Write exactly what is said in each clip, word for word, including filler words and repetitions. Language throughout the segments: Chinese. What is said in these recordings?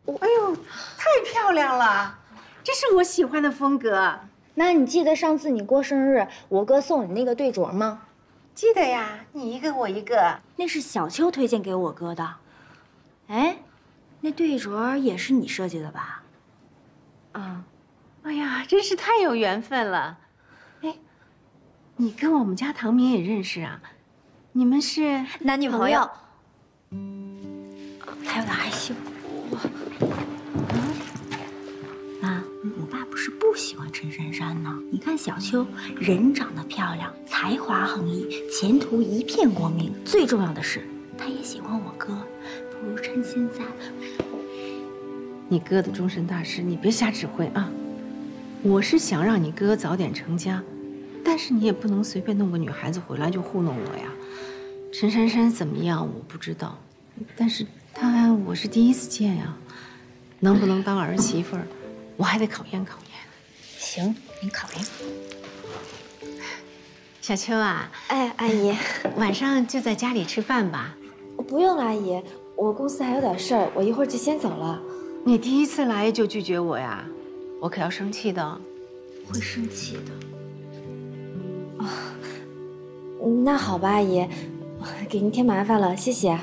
哎呦，太漂亮了，这是我喜欢的风格。 妈，你记得上次你过生日，我哥送你那个对镯吗？ 记得呀，你一个我一个。 那是小秋推荐给我哥的。哎，那对镯也是你设计的吧？ 啊，哎呀，真是太有缘分了。哎，你跟我们家唐明也认识啊？你们是男女朋友？他有点害羞。妈，我爸不是不喜欢陈珊珊呢。你看小秋，人长得漂亮，才华横溢，前途一片光明。最重要的是，他也喜欢我哥。不如趁现在。 你哥的终身大事，你别瞎指挥啊！我是想让你哥早点成家，但是你也不能随便弄个女孩子回来就糊弄我呀。陈珊珊怎么样我不知道，但是她我是第一次见呀，能不能当儿媳妇儿，我还得考验考验。 行，你考验。 小秋啊， 哎，阿姨， 晚上就在家里吃饭吧？ 不用了，阿姨，我公司还有点事儿，我一会儿就先走了。 你第一次来就拒绝我呀？我可要生气的。 会生气的。 哦，那好吧，阿姨，给您添麻烦了，谢谢。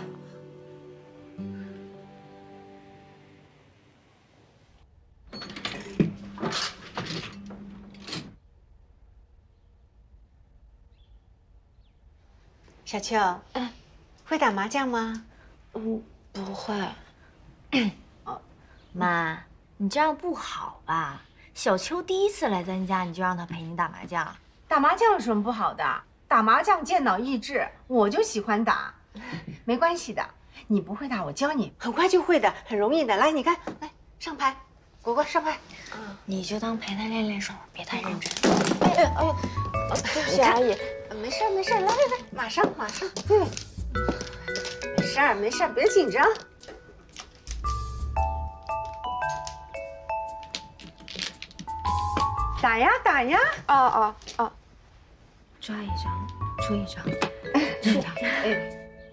小秋，嗯，会打麻将吗？ 嗯，不会。 哦，妈，你这样不好吧？小秋第一次来咱家，你就让她陪你打麻将？ 打麻将有什么不好的？打麻将健脑益智，我就喜欢打。没关系的，你不会打，我教你，很快就会的，很容易的。来，你看，来上牌，果果上牌。 嗯，你就当陪她练练手，别太认真。 哎哎哎呀，对不起，阿姨。 没事没事，来来来，马上马上。嗯，没事儿没事儿，别紧张。打呀打呀！ 哦哦哦， 抓一张，出一张， 出一张。哎，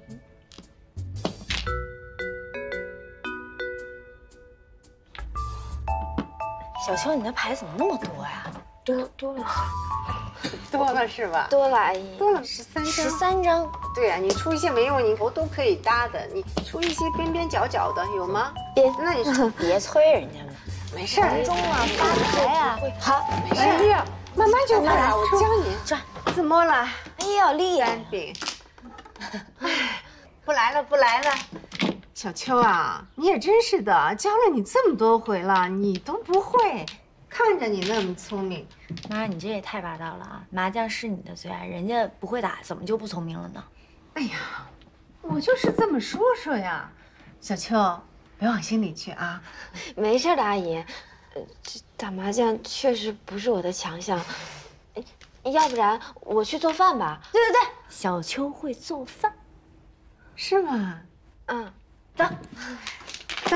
小秋，你的牌怎么那么多呀？ 多多了多了是吧？ 多了，阿姨。 多了十三张。 十三张。 对啊，你出一些没用，你头都可以搭的，你出一些边边角角的，有吗？ 别， 那你说别催人家了。 没事儿， 中啊，发牌啊。 好， 没事儿，慢慢就会了，我教你。 转， 自摸了。 哎呀，厉害！ 三饼。哎，不来了，不来了。小秋啊，你也真是的，教了你这么多回了，你都不会。看着你那么聪明， 妈，你这也太霸道了啊！麻将是你的最爱，人家不会打，怎么就不聪明了呢？ 哎呀，我就是这么说说呀。小秋，别往心里去啊。 没事的，阿姨。呃，这打麻将确实不是我的强项。要不然我去做饭吧。 对对对，小秋会做饭， 是吗？ 嗯， 走， 走。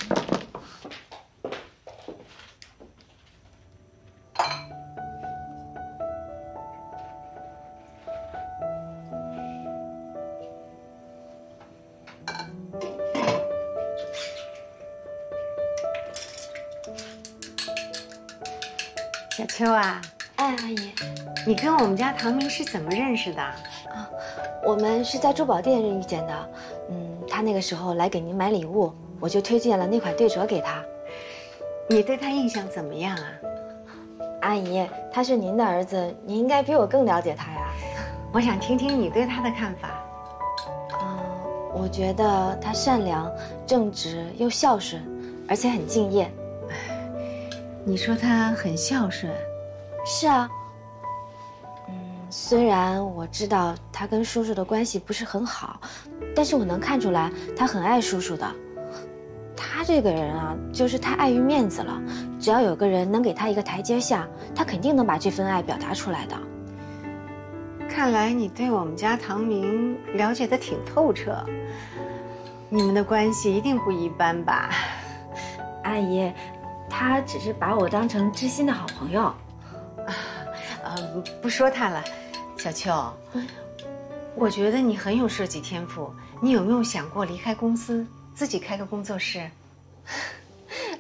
小秋啊， 哎，阿姨， 你跟我们家唐明是怎么认识的？ 啊，我们是在珠宝店遇见的。嗯，他那个时候来给您买礼物，我就推荐了那款对镯给他。 你对他印象怎么样啊？ 阿姨，他是您的儿子，您应该比我更了解他呀。 我想听听你对他的看法。 嗯，我觉得他善良、正直又孝顺，而且很敬业。 你说他很孝顺？ 是啊。嗯，虽然我知道他跟叔叔的关系不是很好，但是我能看出来他很爱叔叔的。他这个人啊，就是太碍于面子了。只要有个人能给他一个台阶下，他肯定能把这份爱表达出来的。 看来你对我们家唐明了解得挺透彻，你们的关系一定不一般吧？ 阿姨，他只是把我当成知心的好朋友。 啊，呃，不说他了，小秋，嗯，我觉得你很有设计天赋，你有没有想过离开公司，自己开个工作室？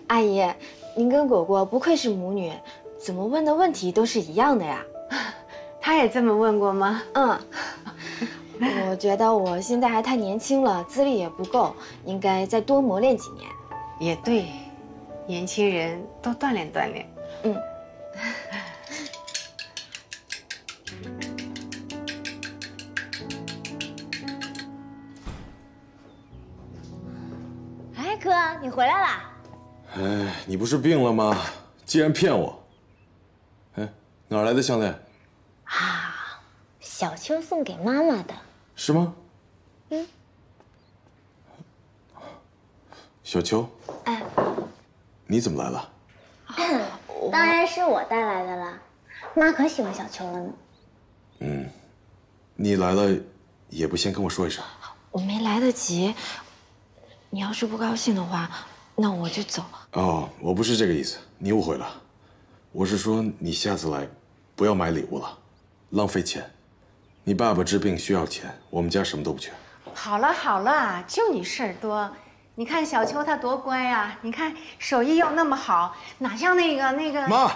阿姨，您跟果果不愧是母女，怎么问的问题都是一样的呀？ 他也这么问过吗？ 嗯，我觉得我现在还太年轻了，资历也不够，应该再多磨练几年。 也对，年轻人多锻炼锻炼。 嗯。 哎，哥，你回来啦？ 哎，你不是病了吗？竟然骗我！哎，哪来的项链？ 啊，小秋送给妈妈的。 是吗？ 嗯。 小秋。 哎。 你怎么来了？ 当然是我带来的啦，妈可喜欢小秋了呢。 嗯，你来了也不先跟我说一声。 我没来得及，你要是不高兴的话，那我就走。 哦，我不是这个意思，你误会了。我是说你下次来，不要买礼物了，浪费钱。你爸爸治病需要钱，我们家什么都不缺。 好了好了，就你事儿多。你看小秋她多乖啊！你看手艺又那么好，哪像那个那个…… 妈，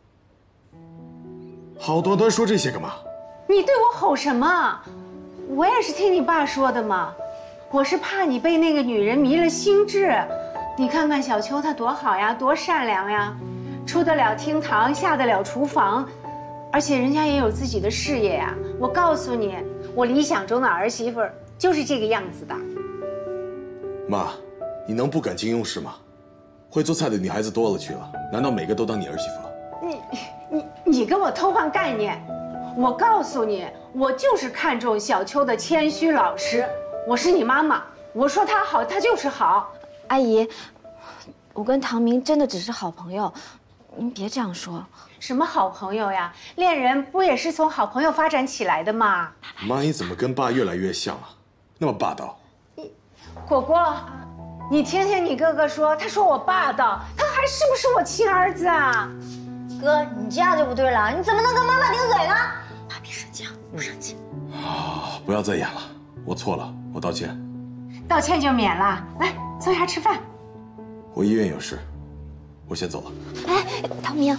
好端端说这些干嘛？ 你对我吼什么？我也是听你爸说的嘛。我是怕你被那个女人迷了心智。你看看小秋她多好呀，多善良呀，出得了厅堂，下得了厨房，而且人家也有自己的事业呀。我告诉你，我理想中的儿媳妇就是这个样子的。 妈，你能不感情用事吗？会做菜的女孩子多了去了，难道每个都当你儿媳妇了？ 你你你跟我偷换概念！我告诉你，我就是看重小秋的谦虚老实。我是你妈妈，我说她好，她就是好。 阿姨，我跟唐明真的只是好朋友，您别这样说。 什么好朋友呀？恋人不也是从好朋友发展起来的吗？ 妈，你怎么跟爸越来越像了？那么霸道。 果果，你听听你哥哥说，他说我霸道，他还是不是我亲儿子啊？ 哥，你这样就不对了，你怎么能跟妈妈顶嘴呢？妈，别生气啊，不生气。 啊，不要再演了，我错了，我道歉。 道歉就免了，来坐下吃饭。 我医院有事，我先走了。 哎，唐明，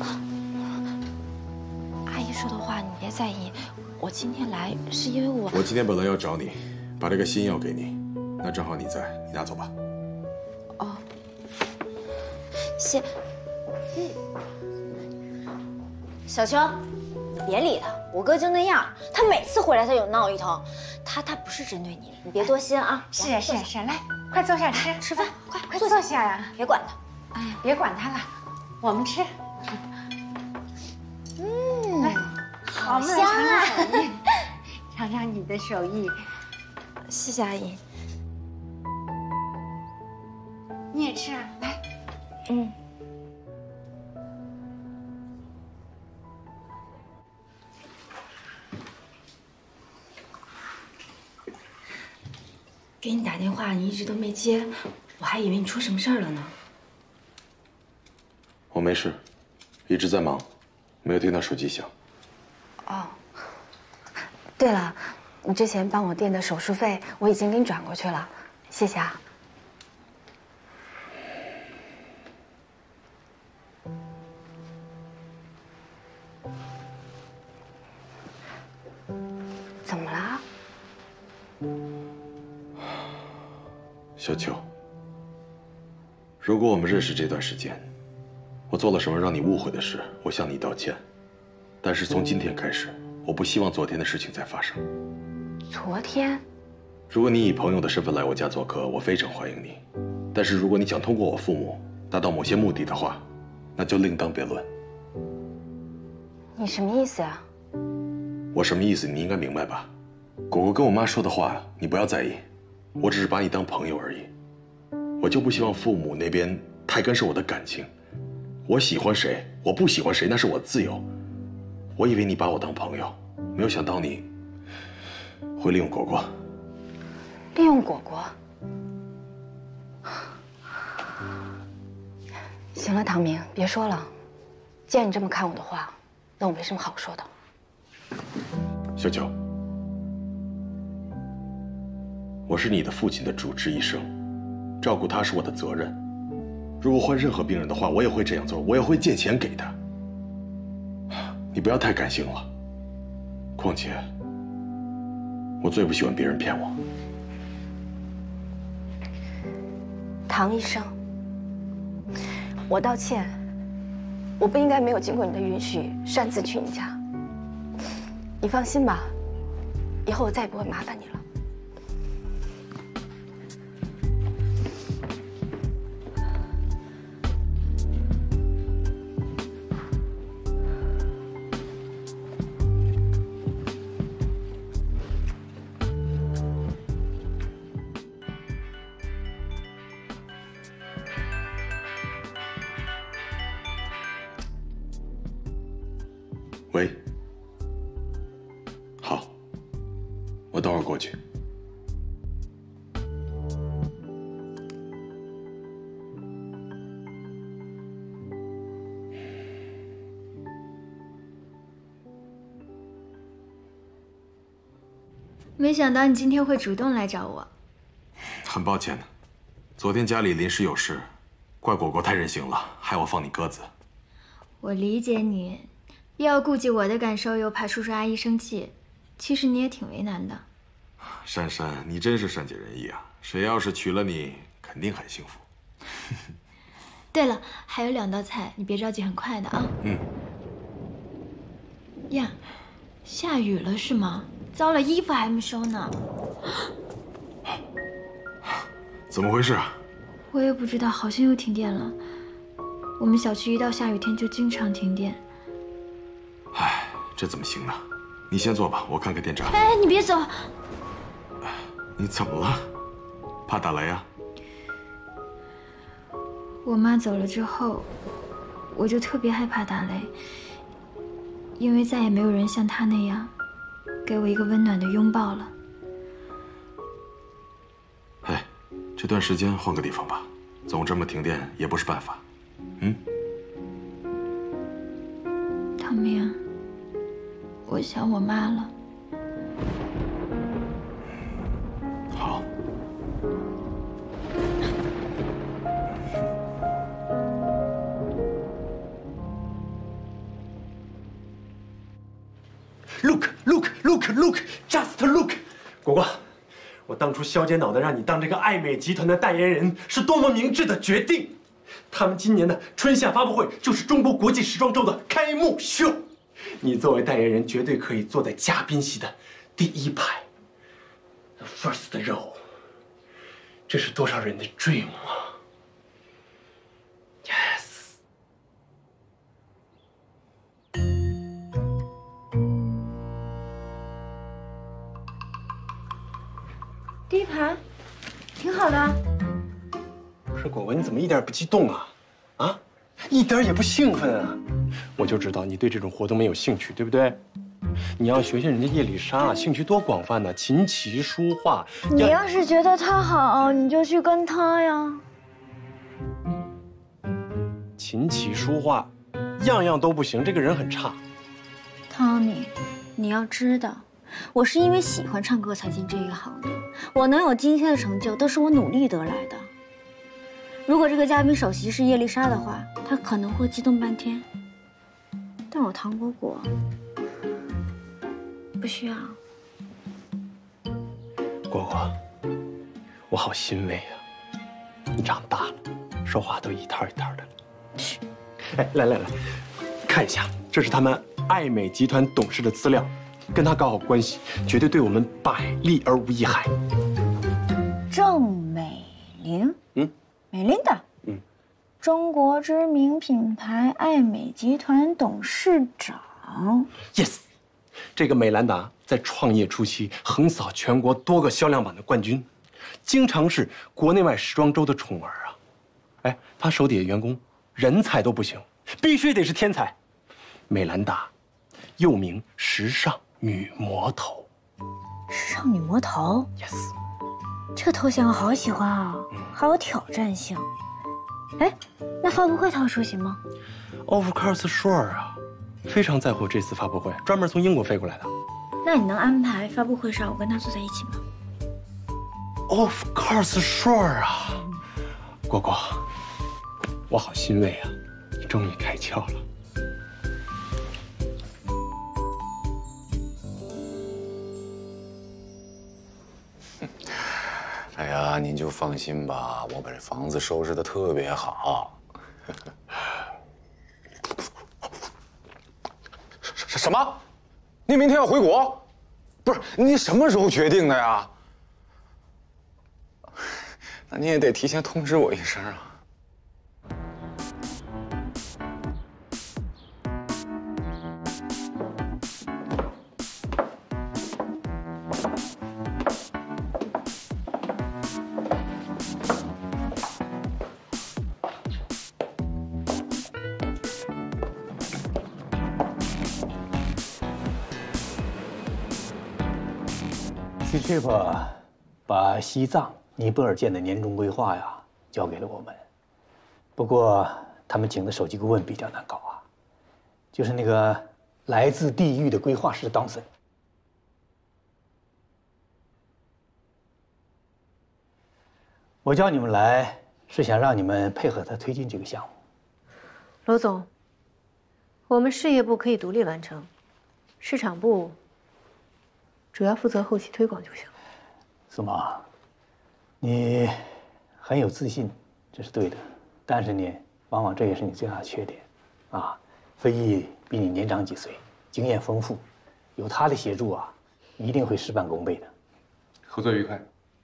阿姨说的话你别在意，我今天来是因为我…… 我今天本来要找你，把这个新药给你，那正好你在，你拿走吧。 哦，谢。 小秋，你别理他，我哥就那样，他每次回来他有闹一通，他他不是针对你，你别多心啊。 是啊是啊是啊，来，快坐下吃吃饭，快快坐下呀！ 别管他。 哎呀，别管他了，我们吃。 嗯， 来， 好香啊！ 尝尝你的手艺。 谢谢阿姨。 你也吃啊，来。 嗯。给你打电话，你一直都没接，我还以为你出什么事儿了呢。 我没事，一直在忙，没有听到手机响。 哦，对了，你之前帮我垫的手术费我已经给你转过去了，谢谢啊。怎么了？ 小秋，如果我们认识这段时间，我做了什么让你误会的事，我向你道歉。但是从今天开始，我不希望昨天的事情再发生。 昨天？ 如果你以朋友的身份来我家做客，我非常欢迎你。但是如果你想通过我父母达到某些目的的话，那就另当别论。 你什么意思呀？ 我什么意思，你应该明白吧？果果跟我妈说的话，你不要在意。我只是把你当朋友而已，我就不希望父母那边太干涉我的感情。我喜欢谁，我不喜欢谁，那是我的自由。我以为你把我当朋友，没有想到你会利用果果。 利用果果？行了，唐明，别说了。既然你这么看我的话，那我没什么好说的。 小秋。我是你的父亲的主治医生，照顾他是我的责任。 如果换任何病人的话，我也会这样做，我也会借钱给他。你不要太感性了。况且，我最不喜欢别人骗我。 唐医生，我道歉，我不应该没有经过你的允许擅自去你家。你放心吧，以后我再也不会麻烦你了。 喂，好，我等会儿过去。 没想到你今天会主动来找我。 很抱歉，昨天家里临时有事，怪果果太任性了，害我放你鸽子。 我理解你。 又要顾及我的感受，又怕叔叔阿姨生气，其实你也挺为难的。 珊珊，你真是善解人意啊！谁要是娶了你，肯定很幸福。 对了，还有两道菜，你别着急，很快的啊。 嗯。 呀，下雨了是吗？糟了，衣服还没收呢。 怎么回事啊？ 我也不知道，好像又停电了。我们小区一到下雨天就经常停电。 唉，这怎么行呢？你先坐吧，我看看电闸。 哎，你别走！ 你怎么了？怕打雷啊？ 我妈走了之后，我就特别害怕打雷，因为再也没有人像她那样，给我一个温暖的拥抱了。 哎，这段时间换个地方吧，总这么停电也不是办法。嗯。 唐明，我想我妈了。 好。 Look, look, look, look, just look， 果果，我当初削尖脑袋让你当这个爱美集团的代言人，是多么明智的决定。 他们今年的春夏发布会就是中国国际时装周的开幕秀，你作为代言人绝对可以坐在嘉宾席的第一排 ，the first row。这是多少人的 dream 啊 ！Yes。 第一排，挺好的。 不是果果，你怎么一点也不激动啊？啊，一点也不兴奋啊！我就知道你对这种活动没有兴趣，对不对？你要学学人家叶丽莎，兴趣多广泛呢，琴棋书画。 你要是觉得他好，你就去跟他呀。 琴棋书画，样样都不行，这个人很差。 汤尼，你要知道，我是因为喜欢唱歌才进这一行的，我能有今天的成就，都是我努力得来的。 如果这个嘉宾首席是叶丽莎的话，她可能会激动半天。但我唐果果不需要。 果果，我好欣慰啊！你长大了，说话都一套一套的了。哎，来来来，看一下，这是他们爱美集团董事的资料，跟他搞好关系，绝对对我们百利而无一害。 郑美玲， 嗯。 美琳达， 嗯， 中国知名品牌爱美集团董事长。 Yes， 这个美兰达在创业初期横扫全国多个销量榜的冠军，经常是国内外时装周的宠儿啊。哎，她手底下员工人才都不行，必须得是天才。美兰达，又名时尚女魔头。 时尚女魔头 ？Yes。 这个头衔我好喜欢啊，好有挑战性。哎，那发布会他会出席吗 ？Of course, sure 啊，非常在乎这次发布会，专门从英国飞过来的。 那你能安排发布会上我跟他坐在一起吗 ？Of course, sure 啊，果果， 我好欣慰啊，你终于开窍了。 哎呀，您就放心吧，我把这房子收拾得特别好。什什么？你明天要回国？不是，你什么时候决定的呀？那你也得提前通知我一声啊。 C-Trip 把西藏、尼泊尔舰的年终规划呀交给了我们，不过他们请的首席顾问比较难搞啊，就是那个来自地狱的规划师当森。我叫你们来是想让你们配合他推进这个项目。 罗总，我们事业部可以独立完成，市场部 主要负责后期推广就行。 苏芒，你很有自信，这是对的。但是呢，往往这也是你最大的缺点，啊，飞翼比你年长几岁，经验丰富，有他的协助啊，你一定会事半功倍的。 合作愉快。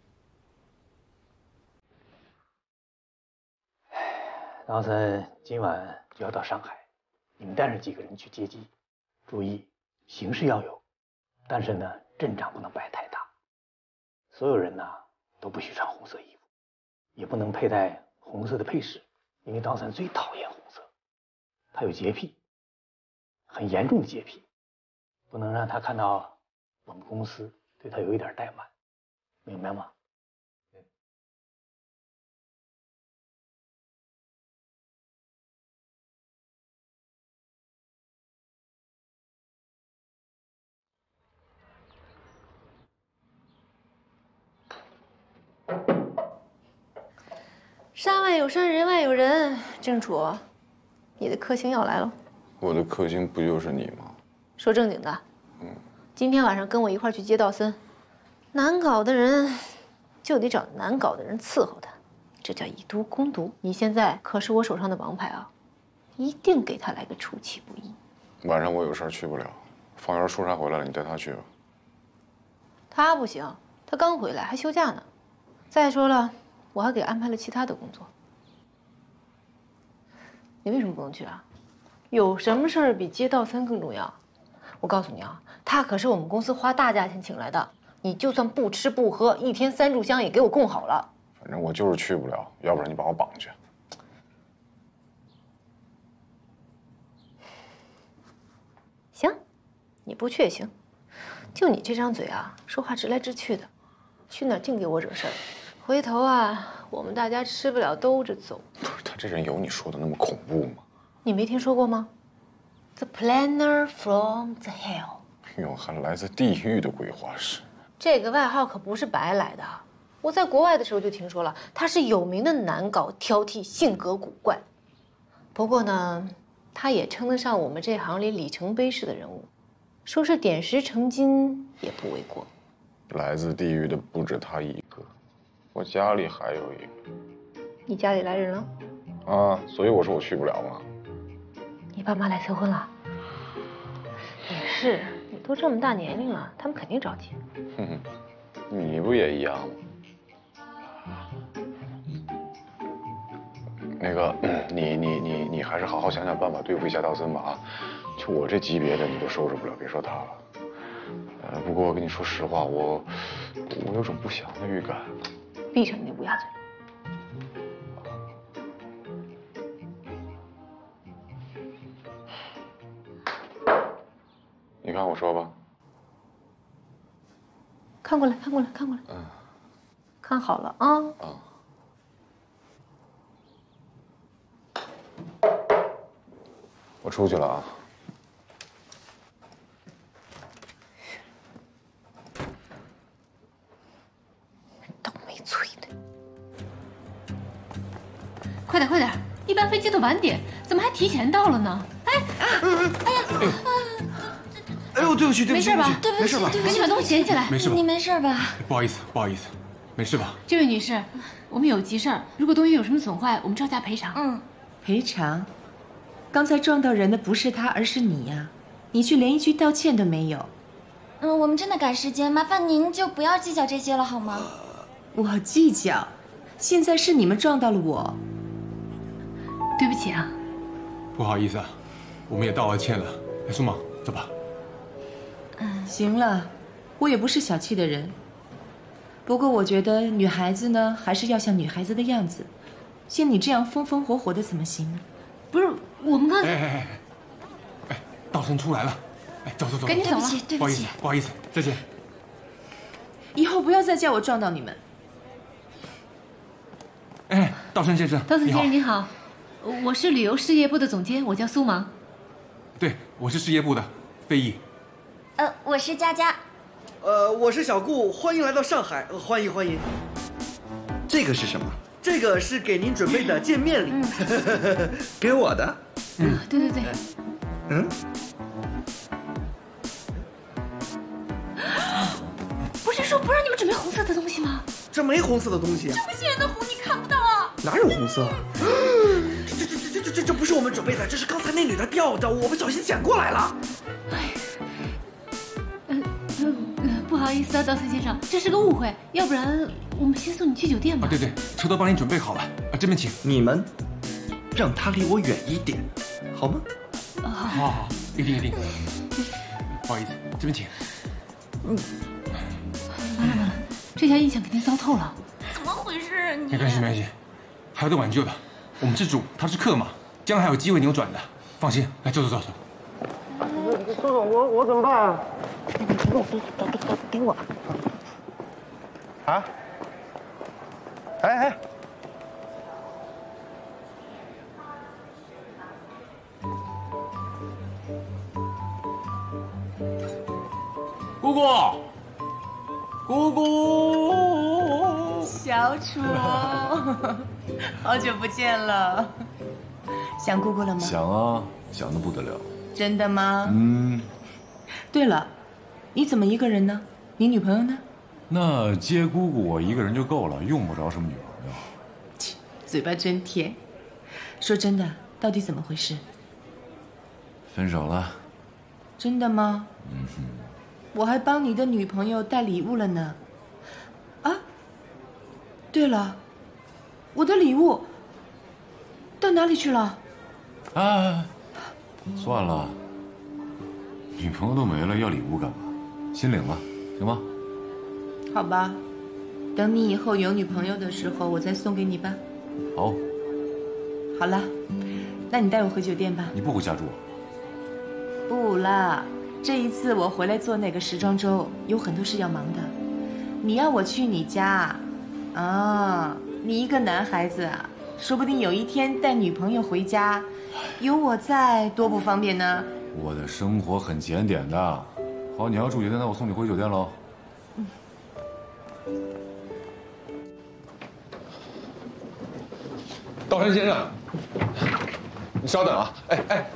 唐森今晚就要到上海，你们带上几个人去接机，注意形势要有，但是呢，阵仗不能摆太大。所有人呢都不许穿红色衣服，也不能佩戴红色的配饰，因为唐森最讨厌红色，他有洁癖，很严重的洁癖，不能让他看到我们公司对他有一点怠慢，明白吗？ 山外有山，人外有人。郑楚，你的克星要来了。 我的克星不就是你吗？ 说正经的，嗯，今天晚上跟我一块去接道森。难搞的人，就得找难搞的人伺候他，这叫以毒攻毒。你现在可是我手上的王牌啊，一定给他来个出其不意。 晚上我有事去不了，方圆出差回来了，你带他去吧。 他不行，他刚回来还休假呢。再说了。 我还给安排了其他的工作，你为什么不能去啊？有什么事儿比接道森更重要？我告诉你啊，他可是我们公司花大价钱请来的，你就算不吃不喝，一天三炷香也给我供好了。 反正我就是去不了，要不然你把我绑去。 行，你不去也行，就你这张嘴啊，说话直来直去的，去哪儿净给我惹事儿。 回头啊，我们大家吃不了兜着走。 不是他这人有你说的那么恐怖吗？ 你没听说过吗 ？The planner from the hell。 哟，还来自地狱的规划师。 这个外号可不是白来的。我在国外的时候就听说了，他是有名的难搞、挑剔、性格古怪。不过呢，他也称得上我们这行里里程碑式的人物，说是点石成金也不为过。 来自地狱的不止他一个。 我家里还有一个， 你家里来人了？ 啊，所以我说我去不了嘛。 你爸妈来催婚了？也是，你都这么大年龄了，他们肯定着急。 哼哼，你不也一样吗？那个，你你你你还是好好想想办法对付一下道森吧啊！就我这级别的你都收拾不了，别说他了。呃，不过我跟你说实话，我我有种不祥的预感。 闭上你的乌鸦嘴！ 你看我说吧。 看过来，看过来，看过来。嗯。看好了啊。啊。 我出去了啊。 快点，快点！ 一般飞机都晚点，怎么还提前到了呢？哎，哎呀， 哎呦，对不起，对不起， 没事吧？ 对不起，没事吧？ 赶紧把东西捡起来。 没事吧？ 你没事吧？ 不好意思，不好意思，没事吧？ 这位女士，我们有急事儿，如果东西有什么损坏，我们照价赔偿。 嗯， 赔偿？刚才撞到人的不是他，而是你呀！你却连一句道歉都没有。 嗯，我们真的赶时间，麻烦您就不要计较这些了好吗？ 我计较，现在是你们撞到了我。 对不起啊。 不好意思啊，我们也道了歉了。哎，苏芒，走吧。 嗯，行了，我也不是小气的人。不过我觉得女孩子呢，还是要像女孩子的样子。像你这样风风火火的怎么行呢？ 不是，我们刚才…… 哎哎哎哎，道生出来了。哎，走走走， 赶紧走了。 对不起， 不好意思，再见。 以后不要再叫我撞到你们。 哎，道生先生， 道生先生您好，我是旅游事业部的总监，我叫苏芒。 对，我是事业部的飞翼。 呃，我是佳佳。 呃，我是小顾，欢迎来到上海，呃、欢迎欢迎。这个是什么？这个是给您准备的见面礼，嗯、给我的。 嗯，对对对。 嗯。 不是说不让你们准备红色的东西吗？ 这没红色的东西啊！ 这么显眼的红你看不到啊？ 哪有红色？这这这这这这这不是我们准备的，这是刚才那女的掉的，我不小心捡过来了。 哎，呃呃，不好意思啊，道森先生，这是个误会，要不然我们先送你去酒店吧。 啊，对对，车都帮你准备好了啊，这边请。 你们让他离我远一点，好吗？ 好， 好，好，一定一定。不好意思，这边请。 嗯。完了完了，这下印象肯定糟透了。 怎么回事？你没关系没关系，还有得挽救的。我们是主，他是客嘛，将来还有机会扭转的。放心，来走走走走。 周总，我我怎么办啊？ 给我给给给给给我。 啊？哎哎。 姑姑。姑姑， 小楚，好久不见了，想姑姑了吗？ 想啊，想得不得了。 真的吗？ 嗯。 对了，你怎么一个人呢？你女朋友呢？ 那接姑姑我一个人就够了，用不着什么女朋友。 切，嘴巴真甜。说真的，到底怎么回事？ 分手了。 真的吗？ 嗯哼。 我还帮你的女朋友带礼物了呢。啊，对了，我的礼物到哪里去了？ 啊，算了，女朋友都没了，要礼物干嘛？心领了，行吗？ 好吧，等你以后有女朋友的时候，我再送给你吧。 好。 好了，那你带我回酒店吧。 你不回家住？ 不啦。这一次我回来做那个时装周，有很多事要忙的。你要我去你家，啊，你一个男孩子啊，说不定有一天带女朋友回家，有我在，多不方便呢。 我的生活很检点的。好，你要住酒店，那我送你回酒店喽。 嗯。 道山先生，你稍等啊！哎哎。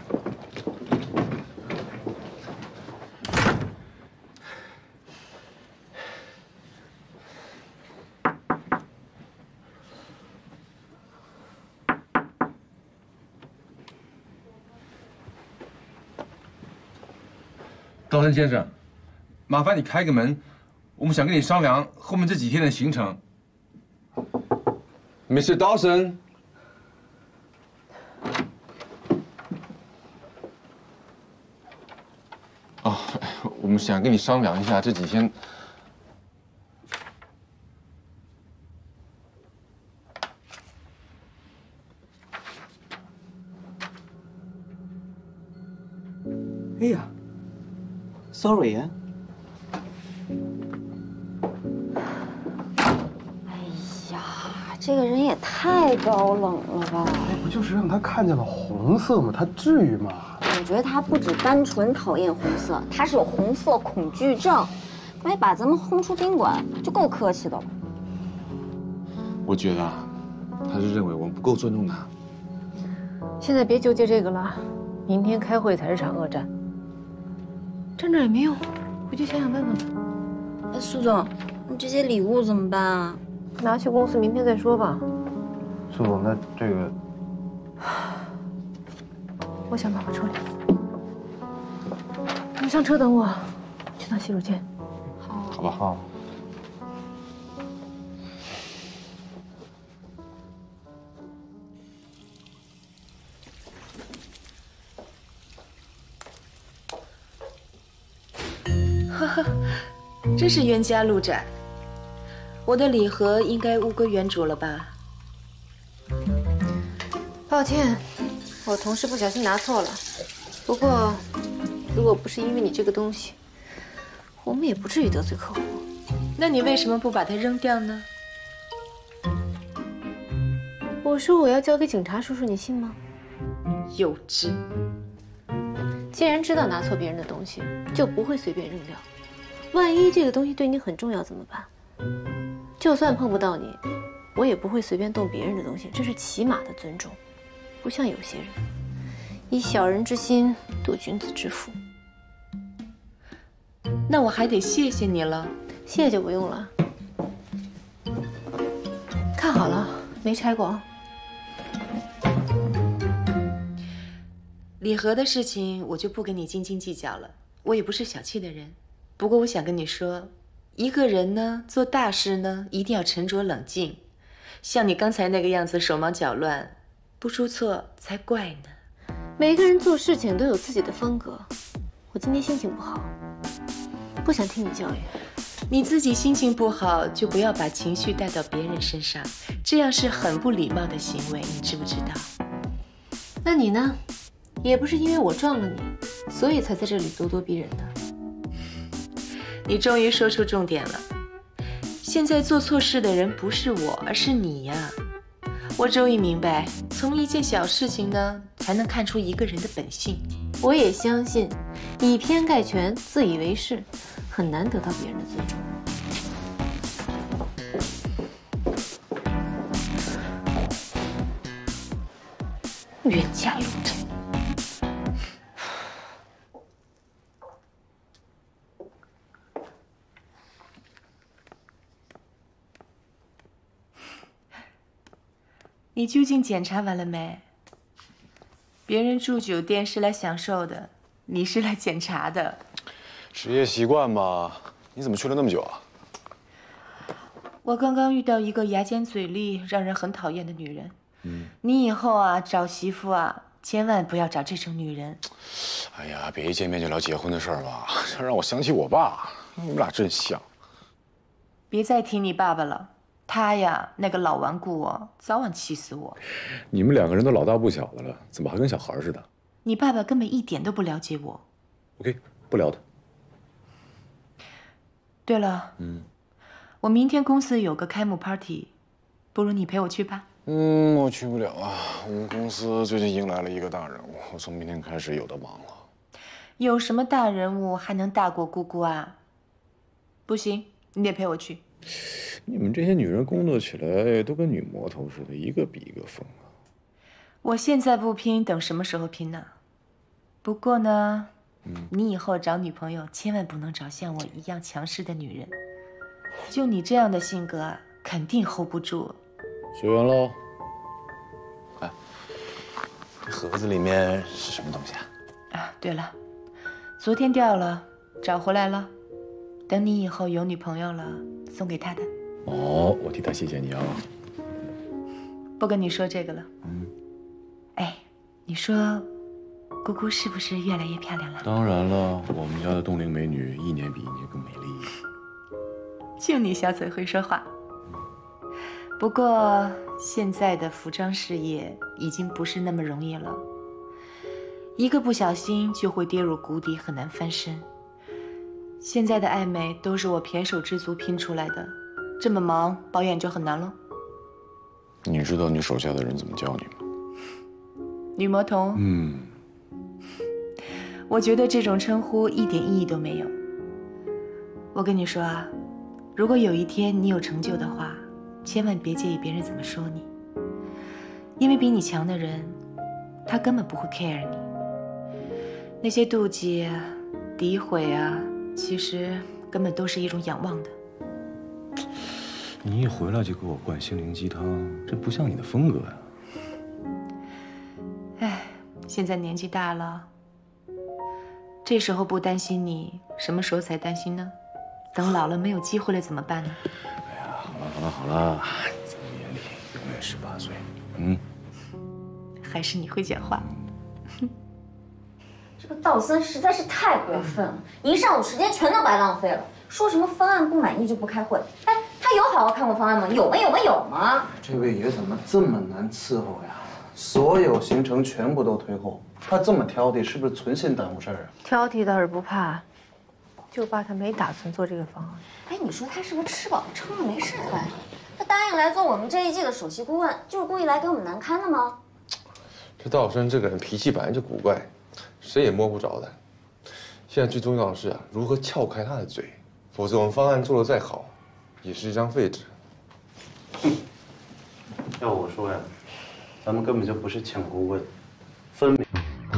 道生先生，麻烦你开个门，我们想跟你商量后面这几天的行程。 Mister Dawson。哦，我们想跟你商量一下这几天。 哎呀。Sorry 啊！ 哎呀，这个人也太高冷了吧！ 哎，不就是让他看见了红色吗？他至于吗？ 我觉得他不止单纯讨厌红色，他是有红色恐惧症。没把咱们轰出宾馆，就够客气的了。 我觉得啊，他是认为我们不够尊重他。 现在别纠结这个了，明天开会才是场恶战。争执也没用，回去想想办法吧。 哎，苏总，你这些礼物怎么办啊？ 拿去公司，明天再说吧。 苏总，那这个， 我想办法处理。你上车等我，去趟洗手间。 好。 好吧。好。 哈哈，真是冤家路窄。我的礼盒应该物归原主了吧？ 抱歉，我同事不小心拿错了。不过，如果不是因为你这个东西，我们也不至于得罪客户。 那你为什么不把它扔掉呢？ 我说我要交给警察叔叔，你信吗？ 幼稚。 既然知道拿错别人的东西，就不会随便扔掉。万一这个东西对你很重要怎么办？就算碰不到你，我也不会随便动别人的东西，这是起码的尊重。不像有些人，以小人之心度君子之腹。 那我还得谢谢你了。 谢谢就不用了。看好了，没拆过啊。 礼盒的事情我就不跟你斤斤计较了，我也不是小气的人。不过我想跟你说，一个人呢做大事呢一定要沉着冷静，像你刚才那个样子手忙脚乱，不出错才怪呢。 每个人做事情都有自己的风格。我今天心情不好，不想听你教育。 你自己心情不好，就不要把情绪带到别人身上，这样是很不礼貌的行为，你知不知道？ 那你呢？也不是因为我撞了你，所以才在这里咄咄逼人的。 你终于说出重点了。现在做错事的人不是我，而是你呀。我终于明白，从一件小事情呢，才能看出一个人的本性。 我也相信，以偏概全、自以为是，很难得到别人的尊重。冤家路窄。 你究竟检查完了没？别人住酒店是来享受的，你是来检查的。 职业习惯吧。你怎么去了那么久啊？ 我刚刚遇到一个牙尖嘴利、让人很讨厌的女人。 嗯， 你以后啊找媳妇啊，千万不要找这种女人。 哎呀，别一见面就聊结婚的事儿吧，这让我想起我爸，我们俩真像。 别再提你爸爸了。他呀，那个老顽固哦，早晚气死我。 你们两个人都老大不小的了，怎么还跟小孩似的？ 你爸爸根本一点都不了解我。 OK， 不聊他。 对了， 嗯， 我明天公司有个开幕 party， 不如你陪我去吧。 嗯，我去不了啊，我们公司最近迎来了一个大人物，我从明天开始有的忙了。 有什么大人物还能大过姑姑啊？不行，你得陪我去。 你们这些女人工作起来都跟女魔头似的，一个比一个疯啊！ 我现在不拼，等什么时候拼呢？不过呢， 嗯， 你以后找女朋友千万不能找像我一样强势的女人。就你这样的性格啊，肯定 hold 不住。 随缘喽。哎，这盒子里面是什么东西啊？ 啊，对了，昨天掉了，找回来了。等你以后有女朋友了，送给她的。 哦，我替她谢谢你啊。 不跟你说这个了。 嗯。 哎，你说，姑姑是不是越来越漂亮了？ 当然了，我们家的冻龄美女一年比一年更美丽。 就你小嘴会说话。不过现在的服装事业已经不是那么容易了，一个不小心就会跌入谷底，很难翻身。现在的爱美都是我胼手胝足拼出来的，这么忙保养就很难了。 你知道你手下的人怎么叫你吗？ 女魔头。 嗯， 我觉得这种称呼一点意义都没有。我跟你说啊，如果有一天你有成就的话，千万别介意别人怎么说你，因为比你强的人他根本不会 care 你。那些妒忌啊、诋毁啊，其实根本都是一种仰望的。 你一回来就给我灌心灵鸡汤，这不像你的风格呀。 哎，现在年纪大了，这时候不担心你，什么时候才担心呢？等老了没有机会了怎么办呢？ 哎呀，好了好了好了，在我眼里永远十八岁。嗯， 还是你会讲话。 这个道森实在是太过分了，一上午时间全都白浪费了。说什么方案不满意就不开会？哎，他有好好看过方案吗？有吗？有吗？有吗？ 这位爷怎么这么难伺候呀？所有行程全部都推后，他这么挑剔，是不是存心耽误事儿啊？ 挑剔倒是不怕，就怕他没打算做这个方案。 哎，你说他是不是吃饱了撑了没事干？他答应来做我们这一季的首席顾问，就是故意来给我们难堪的吗？ 这道生这个人脾气本来就古怪，谁也摸不着的。现在最重要的是啊，如何撬开他的嘴，否则我们方案做得再好，也是一张废纸。 哼，要我说呀，咱们根本就不是抢顾问，分明。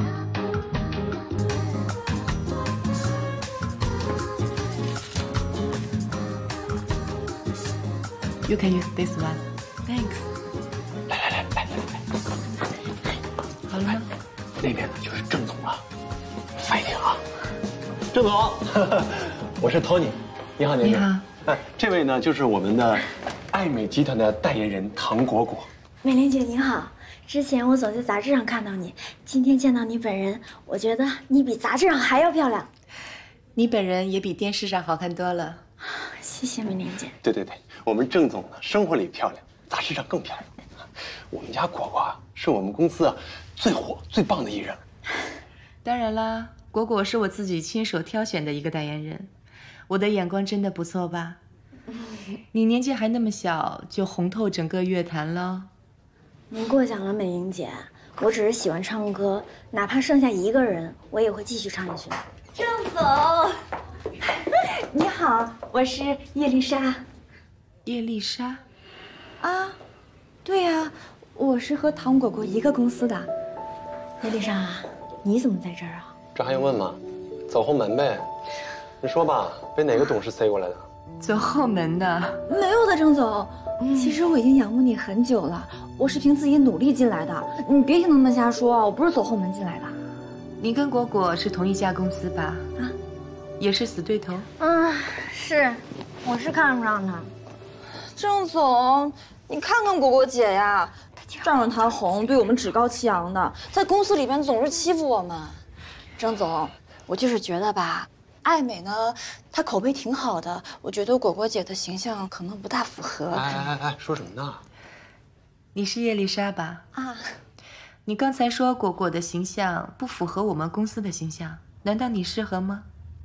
You can use this one. Thanks. 来来来来来来， 好了吗？ 那边呢就是郑总了，快点啊！郑总，呵呵我是 Tony， 你好，年年。你好。哎，这位呢就是我们的爱美集团的代言人唐果果。 美玲姐你好，之前我总在杂志上看到你，今天见到你本人，我觉得你比杂志上还要漂亮。 你本人也比电视上好看多了。 谢谢美玲姐。 对对对，我们郑总呢生活里漂亮，杂志上更漂亮。我们家果果啊是我们公司啊最火最棒的艺人。 当然啦，果果是我自己亲手挑选的一个代言人，我的眼光真的不错吧？你年纪还那么小，就红透整个乐坛了。 您过奖了，美玲姐，我只是喜欢唱歌，哪怕剩下一个人，我也会继续唱下去的。 郑总， 你好，我是叶丽莎。 叶丽莎？ 啊，对呀，我是和唐果果一个公司的。叶丽莎，你怎么在这儿啊？ 这还用问吗？走后门呗。你说吧，被哪个董事塞过来的？ 走后门的？ 没有的，郑总。其实我已经仰慕你很久了，我是凭自己努力进来的。你别听他们瞎说，我不是走后门进来的。 你跟果果是同一家公司吧？啊，也是死对头。 嗯，是，我是看不上他。郑总，你看看果果姐呀，仗着她红，对我们趾高气扬的，在公司里边总是欺负我们。郑总，我就是觉得吧，爱美呢，她口碑挺好的，我觉得果果姐的形象可能不大符合。 哎哎哎，说什么呢？ 你是叶丽莎吧？ 啊。 你刚才说果果的形象不符合我们公司的形象，难道你适合吗？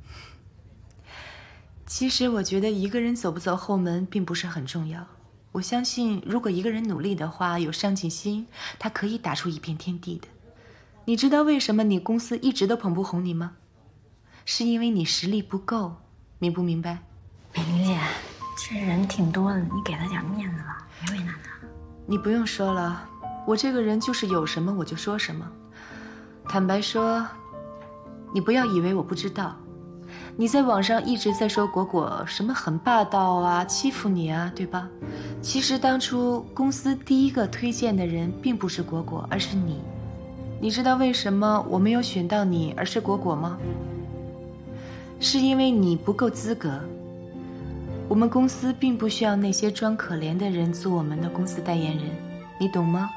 其实我觉得一个人走不走后门并不是很重要。我相信，如果一个人努力的话，有上进心，他可以打出一片天地的。你知道为什么你公司一直都捧不红你吗？是因为你实力不够，明不明白？ 美玲姐，这人挺多的，你给他点面子吧，别为难他。 你不用说了。我这个人就是有什么我就说什么。坦白说，你不要以为我不知道。你在网上一直在说果果什么很霸道啊，欺负你啊，对吧？其实当初公司第一个推荐的人并不是果果，而是你。你知道为什么我没有选到你，而是果果吗？是因为你不够资格。我们公司并不需要那些装可怜的人做我们的公司代言人，你懂吗？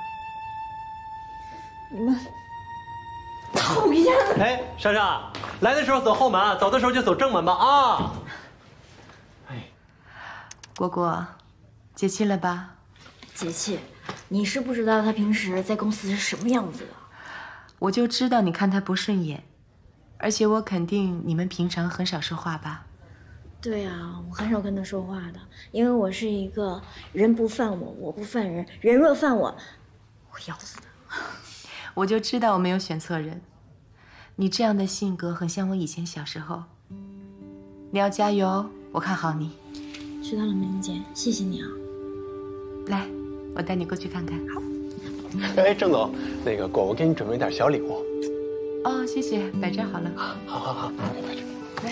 你们讨厌！ 哎，莎莎，来的时候走后门，走的时候就走正门吧啊！ 哎，果果，解气了吧？ 解气？你是不知道他平时在公司是什么样子的。 我就知道你看他不顺眼，而且我肯定你们平常很少说话吧？ 对啊，我很少跟他说话的，因为我是一个人不犯我，我不犯人，人若犯我，我咬死他。 我就知道我没有选错人。你这样的性格很像我以前小时候。你要加油，我看好你。 知道了，美玲姐，谢谢你啊。 来，我带你过去看看。 好。 哎，郑总，那个果果给你准备点小礼物。 哦，谢谢，摆这好了。 好好好，摆这。 来。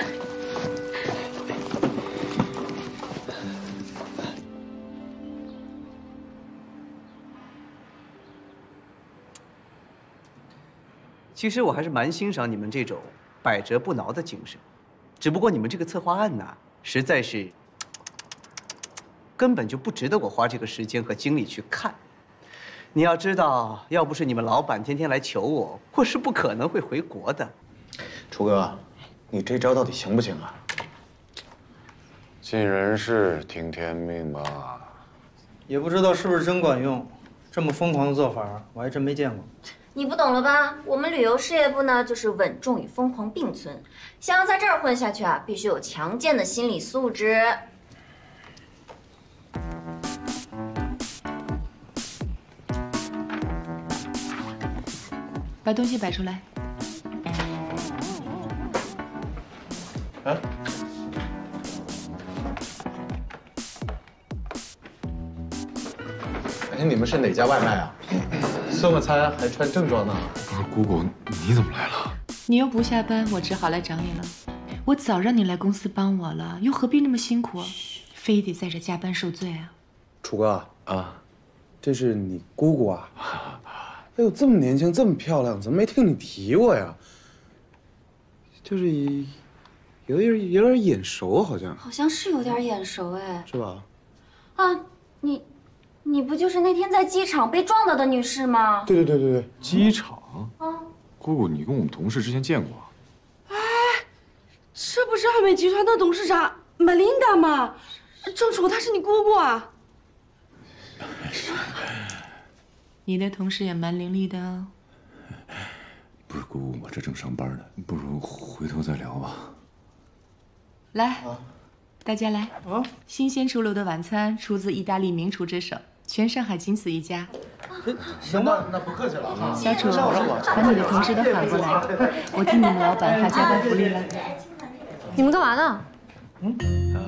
其实我还是蛮欣赏你们这种百折不挠的精神，只不过你们这个策划案呢，实在是根本就不值得我花这个时间和精力去看。你要知道，要不是你们老板天天来求我，我是不可能会回国的。 楚哥，你这招到底行不行啊？ 尽人事，听天命吧。 也不知道是不是真管用，这么疯狂的做法，我还真没见过。 你不懂了吧？我们旅游事业部呢，就是稳重与疯狂并存。想要在这儿混下去啊，必须有强健的心理素质。 把东西摆出来。 啊？哎，你们是哪家外卖啊？送个餐还穿正装呢？ 不是姑姑，你怎么来了？ 你又不下班，我只好来找你了。我早让你来公司帮我了，又何必那么辛苦，非得在这加班受罪啊？ 楚哥啊，这是你姑姑啊？哎呦，这么年轻，这么漂亮，怎么没听你提过呀？就是有点有点眼熟，好像。 好像是有点眼熟哎。 是吧？ 啊，你。你不就是那天在机场被撞到的女士吗？ 对对对对对， 机场。 啊， 姑姑，你跟我们同事之前见过？ 哎，这不是爱美集团的董事长玛琳达吗？郑楚，她是你姑姑啊。 你的同事也蛮伶俐的哦。 不是姑姑，我这正上班呢，不如回头再聊吧。 来，啊、大家来啊！新鲜出炉的晚餐出自意大利名厨之手。全上海仅此一家。 行吧，那不客气了啊。 小楚，把你的同事都喊过来，我替你们老板发加班福利了。 你们干嘛呢？ 嗯。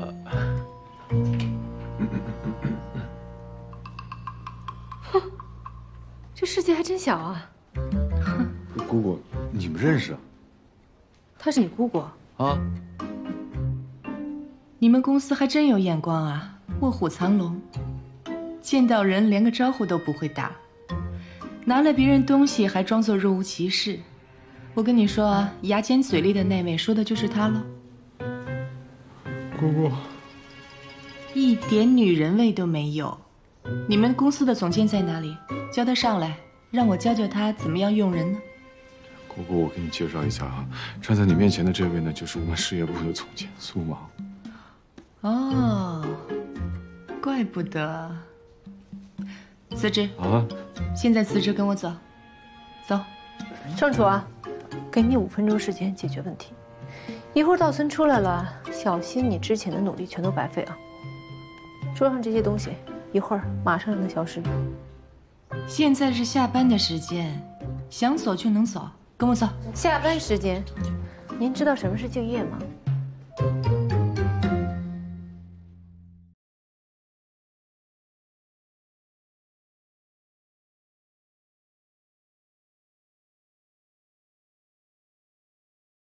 哼，这世界还真小啊。 姑姑，你们认识啊？ 她是你姑姑啊？ 你们公司还真有眼光啊，卧虎藏龙。见到人连个招呼都不会打，拿了别人东西还装作若无其事。我跟你说啊，牙尖嘴利的那位说的就是他喽。 姑姑， 一点女人味都没有。你们公司的总监在哪里？叫他上来，让我教教他怎么样用人呢？ 姑姑，我给你介绍一下啊，站在你面前的这位呢，就是我们事业部的总监苏芒。 哦，怪不得。辞职啊！ 现在辞职，跟我走。走。 郑楚啊，给你五分钟时间解决问题。一会儿道森出来了，小心你之前的努力全都白费啊！桌上这些东西，一会儿马上让它消失。 现在是下班的时间，想走就能走，跟我走。 下班时间，您知道什么是敬业吗？